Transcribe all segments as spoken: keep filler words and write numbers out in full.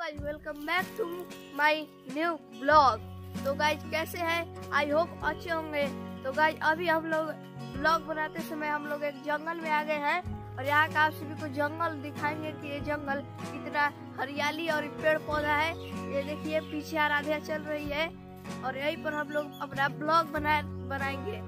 Guys welcome back to my new blog. तो guys कैसे हैं? आई होप अच्छे होंगे। तो गाइस अभी हम लोग ब्लॉग बनाते समय हम लोग एक जंगल में आ गए हैं और यहाँ का आप सभी को जंगल दिखाएंगे कि ये जंगल कितना हरियाली और पेड़ पौधा है। ये देखिए पीछे आराध्या चल रही है और यहीं पर हम लोग अपना ब्लॉग बना बनाएंगे।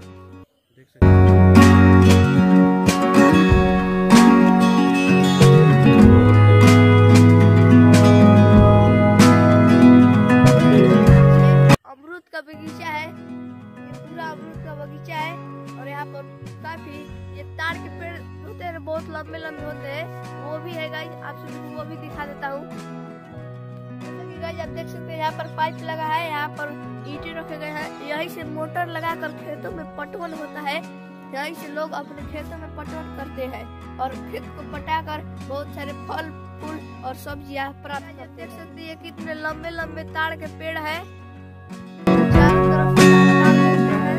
अमरूद का बगीचा है, ये पूरा अमरूद का बगीचा है और यहाँ पर काफी ये तार के पेड़ होते हैं, बहुत लंबे लंबे होते हैं, वो भी है गाइस। आप सभी को वो भी दिखा देता हूँ। जैसे कि गाइस आप देख सकते हैं यहाँ पर पाइप लगा है, यहाँ पर ईंटें रखे गए हैं। यहीं से मोटर लगाकर खेतों में पटवन होता है, यहीं से लोग अपने खेतों में पटवन करते हैं और खेत को पटाकर बहुत सारे फल फूल और सब्जियां प्राप्त करते हैं। देख सकते हैं कितने लंबे लंबे ताड़ के पेड़ है, चारों तरफ से ताड़ के पेड़ है।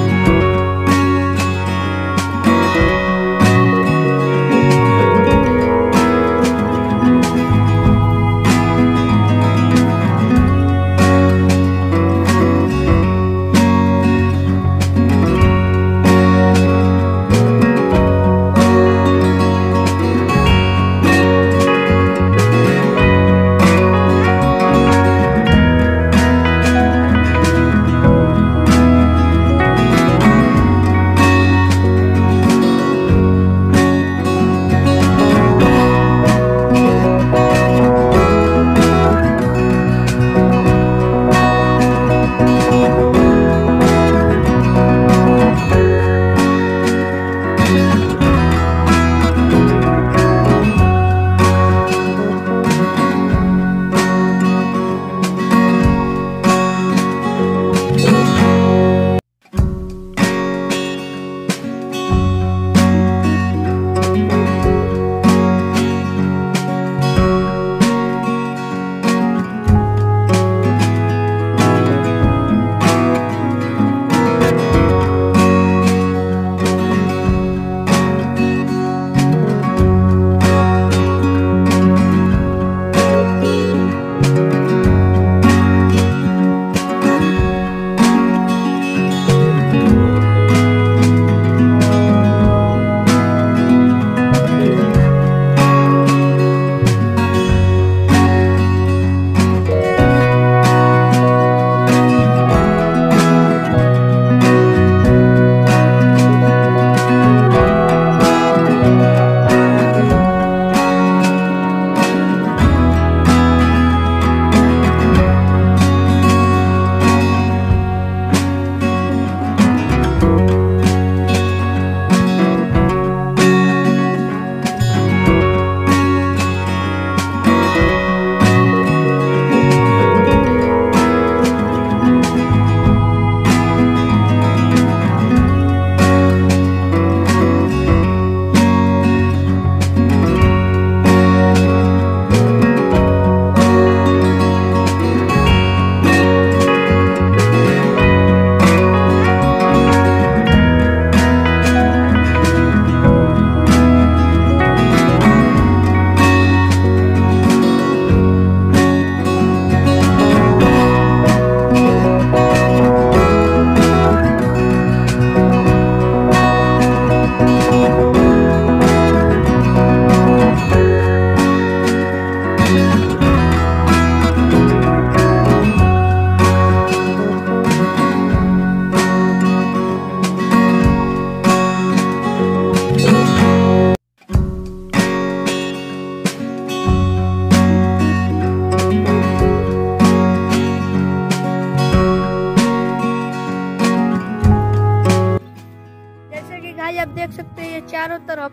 आप देख सकते हैं ये चारों तरफ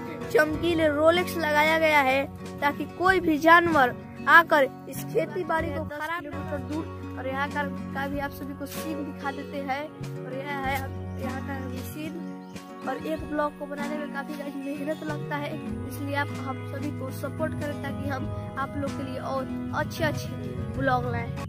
चमकीले रोलेक्स लगाया गया है ताकि कोई भी जानवर आकर इस खेती बाड़ी को खराब किलोमीटर दूर। और यहाँ का, का भी आप सभी को सीन दिखा देते हैं और यह है यहाँ का सीन। और एक ब्लॉग को बनाने में काफी मेहनत लगता है, इसलिए आप हम सभी को सपोर्ट करें ताकि हम आप लोग के लिए और अच्छे अच्छे ब्लॉग लाएं।